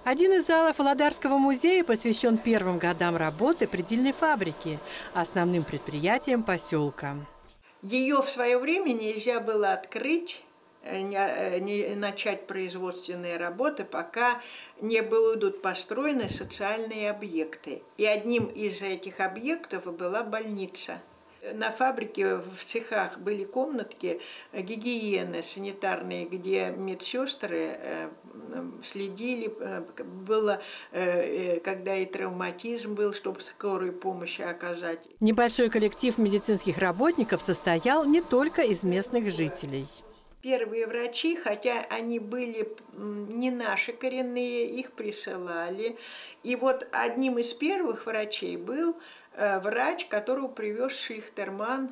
Один из залов Володарского музея посвящен первым годам работы предельной фабрики, основным предприятием поселка. Ее в свое время нельзя было открыть, не начать производственные работы, пока не будут построены социальные объекты. И одним из этих объектов была больница. На фабрике, в цехах были комнатки гигиены санитарные, где медсестры следили, было, когда и травматизм был, чтобы скорую помощь оказать. Небольшой коллектив медицинских работников состоял не только из местных жителей. Первые врачи, хотя они были не наши коренные, их присылали. И вот одним из первых врачей был врач, которого привез Шлихтерман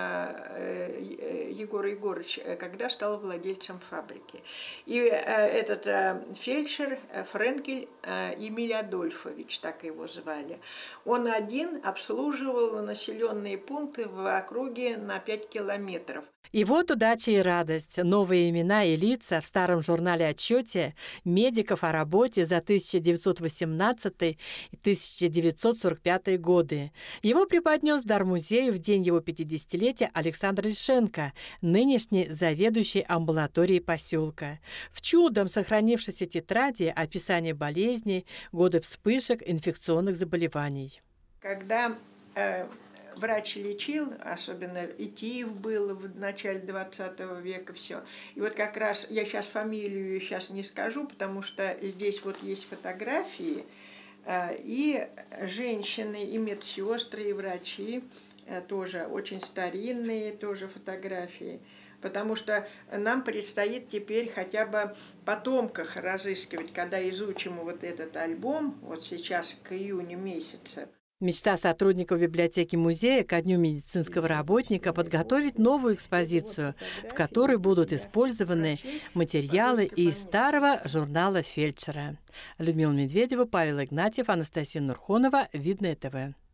Егор Егорович, когда стал владельцем фабрики. И этот фельдшер Френкель Эмиль Адольфович, так его звали, он один обслуживал населенные пункты в округе на 5 километров. И вот удача и радость. Новые имена и лица в старом журнале-отчете медиков о работе за 1918 и 1945 годы. Его преподнес в дар музею в день его 50-летия Александр Лишенко, нынешний заведующий амбулаторией поселка. В чудом сохранившейся тетради описание болезней, годы вспышек инфекционных заболеваний. Когда врач лечил, особенно Итиев был в начале 20 века, все. И вот как раз, я сейчас фамилию сейчас не скажу, потому что здесь вот есть фотографии, и женщины, и медсестры, и врачи, тоже очень старинные тоже фотографии. Потому что нам предстоит теперь хотя бы потомках разыскивать, когда изучим вот этот альбом, вот сейчас к июню месяца. Мечта сотрудников библиотеки музея ко Дню медицинского работника подготовить новую экспозицию, в которой будут использованы материалы из старого журнала фельдшера. Людмила Медведева, Павел Игнатьев, Анастасия Нурхонова, Видное ТВ.